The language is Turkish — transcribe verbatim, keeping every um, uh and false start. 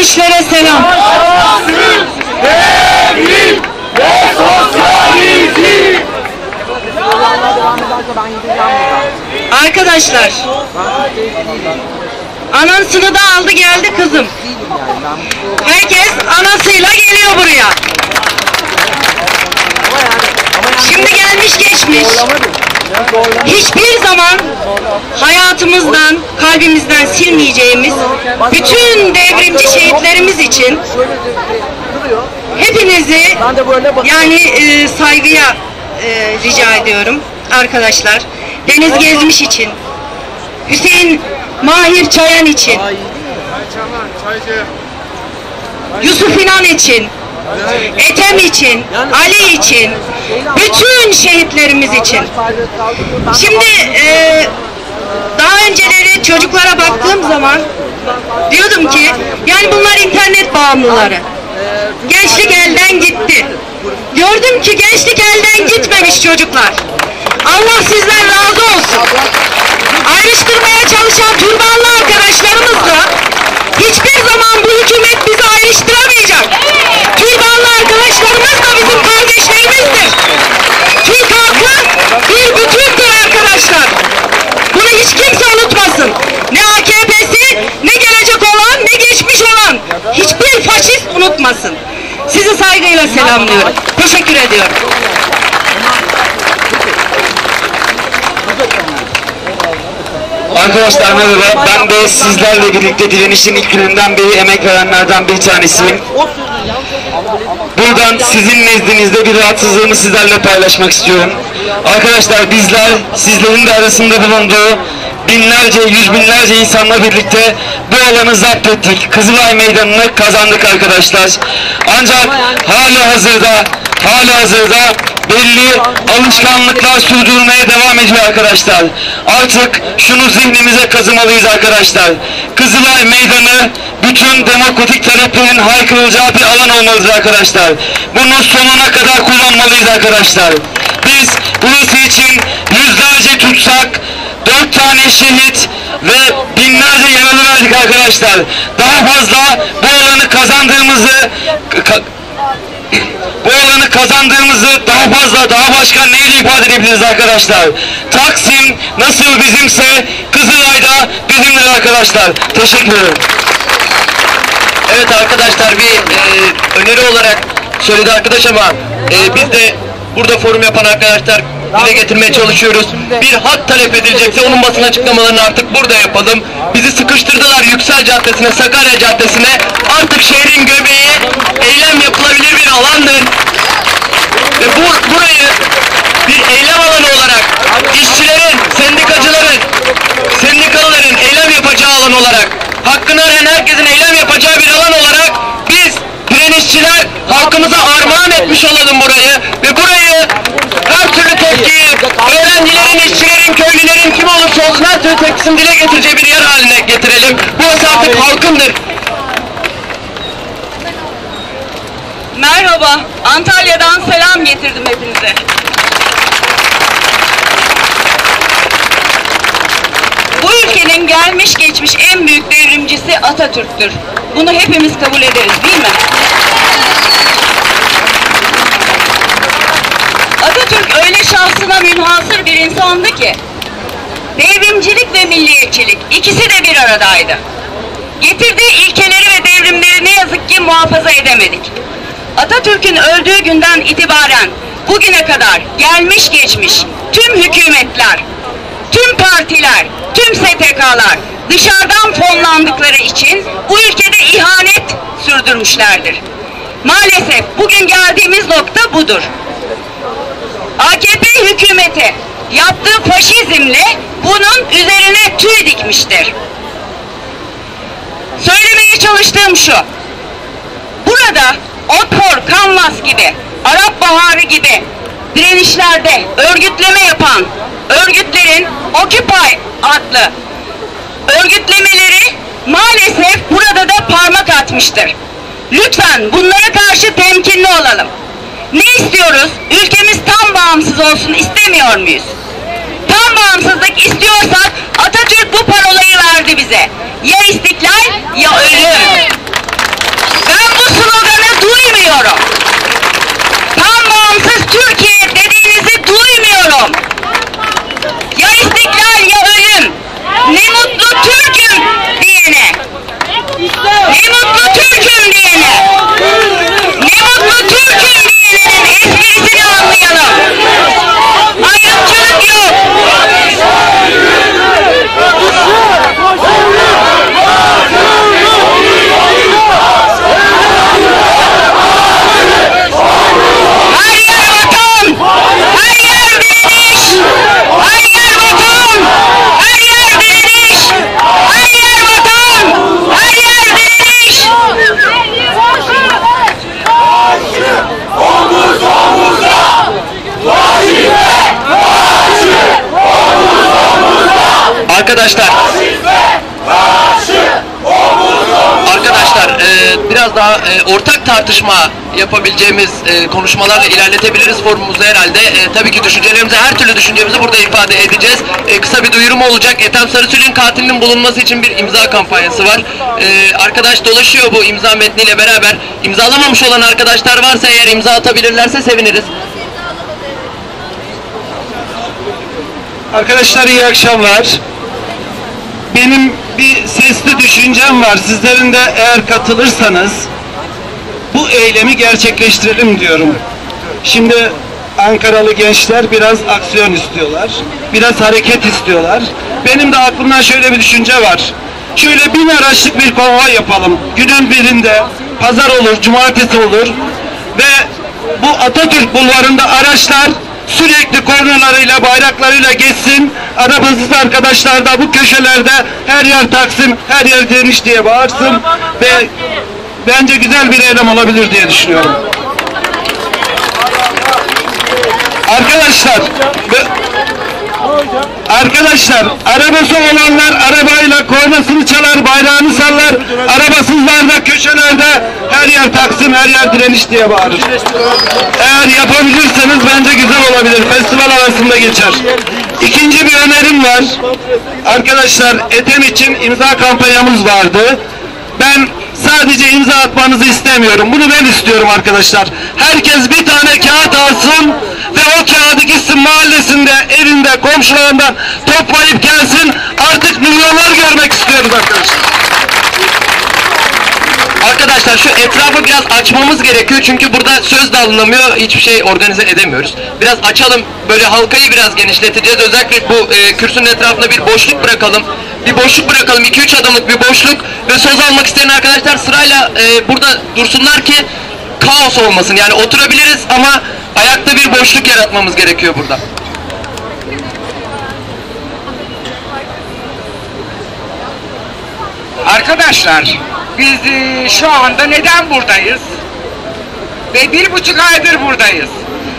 gençlere selam. Arkadaşlar, anasını da aldı geldi kızım. Herkes anasıyla geliyor buraya. Şimdi gelmiş geçmiş. Hiçbir zaman hayatımızdan, kalbimizden silmeyeceğimiz bütün devrimci şehitlerimiz için hepinizi yani e, saygıya e, rica ediyorum arkadaşlar. Deniz Gezmiş için, Hüseyin Mahir Çayan için, Yusuf İnan için, Ethem için, Ali için, bütün şehitlerimiz için. Şimdi e, daha önceleri çocuklara baktığım zaman diyordum ki yani bunlar internet bağımlıları. Gençlik elden gitti. Gördüm ki gençlik elden gitmemiş çocuklar. Allah sizden razı olsun. Ayrıştırmaya çalışan türbanlı arkadaşlarımızla hiçbir zaman bu hükümet bizi ayrıştıramayacak. Türbanlı arkadaşlarımız da bizim kardeşlerimizdir. Türk halkı bir bütündür arkadaşlar. Bunu hiç kimse unutmasın. Ne A K P'si, ne gelecek olan, ne geçmiş olan. Hiçbir faşist unutmasın. Sizi saygıyla selamlıyorum. Teşekkür ediyorum. Arkadaşlar merhaba, ben de sizlerle birlikte direnişin ilk gününden beri emek verenlerden bir tanesiyim. Buradan sizin nezdinizde bir rahatsızlığımı sizlerle paylaşmak istiyorum. Arkadaşlar bizler sizlerin de arasında bulunduğu binlerce, yüz binlerce insanla birlikte bu alanı zapt ettik. Kızılay Meydanı'nı kazandık arkadaşlar. Ancak hala hazırda, hala hazırda belli alışkanlıklar sürdürmeye devam ediyor arkadaşlar. Artık şunu zihnimize kazımalıyız arkadaşlar. Kızılay Meydanı bütün demokratik taleplerin haykırılacağı bir alan olmalıdır arkadaşlar. Bunu sonuna kadar kullanmalıyız arkadaşlar. Biz burası için yüzlerce tutsak, dört tane şehit ve binlerce yaralı verdik arkadaşlar. Daha fazla bu alanı kazandığımızı ka bu alanı kazandığımızı daha fazla, daha başka neyle ifade edebiliriz arkadaşlar? Taksim nasıl bizimse Kızılay da bizimdir arkadaşlar. Teşekkür ederim. Evet arkadaşlar, bir e, öneri olarak söyledi arkadaş ama e, biz de burada forum yapan arkadaşlar dile getirmeye çalışıyoruz. Bir hak talep edilecekse onun basın açıklamalarını artık burada yapalım. Bizi sıkıştırdılar Yüksel Caddesi'ne, Sakarya Caddesi'ne. Artık şehrin göbeği eylem yapılabilir bir alandır. Ve bu, burayı bir eylem alanı olarak işçilerin, sendikacıların, sendikalıların eylem yapacağı alan olarak, hakkını arayan herkesin eylem yapacağı bir alan olarak biz direnişçiler halkımıza armağan etmiş olalım burayı ve burayı her türlü tepkiyi, öğrencilerin, işçilerin, köylülerin kim olursa olsun her türlü tepkisini dile getireceği bir yer haline getirelim. Burası artık halkındır. Merhaba, Antalya'dan selam getirdim hepinize. Bu ülkenin gelmiş geçmiş en büyük devrimcisi Atatürk'tür. Bunu hepimiz kabul ederiz, değil mi? Atatürk öyle şahsına münhasır bir insandı ki, devrimcilik ve milliyetçilik ikisi de bir aradaydı. Getirdiği ilkeleri ve devrimleri ne yazık ki muhafaza edemedik. Atatürk'ün öldüğü günden itibaren bugüne kadar gelmiş geçmiş tüm hükümetler, tüm partiler, tüm S T K'lar dışarıdan fonlandıkları için bu ülkede ihanet sürdürmüşlerdir. Maalesef bugün geldiğimiz nokta budur. A K P hükümeti yaptığı faşizmle bunun üzerine tüy dikmiştir. Söylemeye çalıştığım şu: burada Otpor, Kanvas gibi, Arap Baharı gibi direnişlerde örgütleme yapan örgütlerin Occupy adlı örgütlemeleri maalesef burada da parmak atmıştır. Lütfen bunlara karşı temkinli olalım. Ne istiyoruz? Ülkemiz tam bağımsız olsun istemiyor muyuz? Tam bağımsızlık istiyorsak Atatürk bu parolayı verdi bize. Ya istiklal ya ölüm. Ne mutlu Türk'üm diyene. Ne mutlu Türk'üm diyene. Ne mutlu Türk'üm diyenenin esprisini anlayalım. Ayrımcılık yok. Her yer vatan, her yer direniş. Her yer vatan, her yer direniş. Her yer vatan, her yer direniş. Omuz omuza, vazife, karşı, omuz omuza, Arkadaşlar, karşı, omuz omuza. arkadaşlar e, biraz daha e, ortak tartışma yapabileceğimiz e, konuşmalarla ilerletebiliriz forumumuzu herhalde. E, tabii ki düşüncelerimizi, her türlü düşüncemizi burada ifade edeceğiz. E, kısa bir duyurum olacak. Ethem Sarısül'ün katilinin bulunması için bir imza kampanyası var. E, arkadaş dolaşıyor bu imza metniyle beraber. İmzalamamış olan arkadaşlar varsa eğer imza atabilirlerse seviniriz. Arkadaşlar iyi akşamlar. Benim bir sesli düşüncem var. Sizlerin de eğer katılırsanız bu eylemi gerçekleştirelim diyorum. Şimdi Ankaralı gençler biraz aksiyon istiyorlar. Biraz hareket istiyorlar. Benim de aklımdan şöyle bir düşünce var. Şöyle bin araçlık bir konvoy yapalım. Günün birinde pazar olur, cumartesi olur ve bu Atatürk bulvarında araçlar sürekli kornalarıyla, bayraklarıyla geçsin. Arabasız arkadaşlar da bu köşelerde her yer Taksim, her yer direniş diye bağırsın ve bence güzel bir eylem olabilir diye düşünüyorum. Arkadaşlar, arkadaşlar arabası olanlar arabayla kornasını çalar, bayrağını sallar. Arabasızlar da köşelerde her yer Taksim, her yer direniş diye bağırır. Eğer yapabilirseniz bence güzel olabilir. Festival arasında geçer. İkinci bir önerim var. Arkadaşlar Ethem için imza kampanyamız vardı. Ben sadece imza atmanızı istemiyorum. Bunu ben istiyorum arkadaşlar. Herkes bir tane kağıt alsın ve o kağıdı gitsin mahallesinde, evinde, komşularından toplayıp gelsin. Artık milyonlar görmek istiyoruz arkadaşlar. Arkadaşlar şu etrafı biraz açmamız gerekiyor çünkü burada söz de alınamıyor, hiçbir şey organize edemiyoruz. Biraz açalım, böyle halkayı biraz genişleteceğiz. Özellikle bu e, kürsünün etrafında bir boşluk bırakalım. Bir boşluk bırakalım, iki üç adımlık bir boşluk ve söz almak isteyen arkadaşlar sırayla e, burada dursunlar ki kaos olmasın. Yani oturabiliriz ama ayakta bir boşluk yaratmamız gerekiyor burada. Arkadaşlar, biz e, şu anda neden buradayız? Ve bir buçuk aydır buradayız.